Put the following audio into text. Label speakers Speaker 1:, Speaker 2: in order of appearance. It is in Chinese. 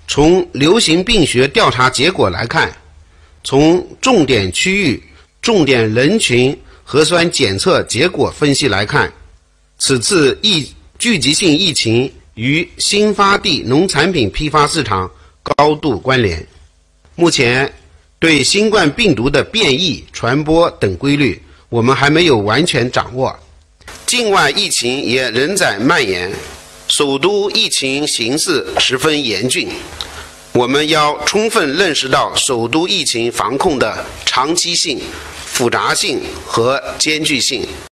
Speaker 1: 从流行病学调查结果来看，从重点区域、重点人群核酸检测结果分析来看，此次聚集性疫情与新发地农产品批发市场高度关联。目前，对新冠病毒的变异、传播等规律，我们还没有完全掌握。境外疫情也仍在蔓延，首都疫情形势十分严峻。我们要充分认识到首都疫情防控的长期性、复杂性和艰巨性，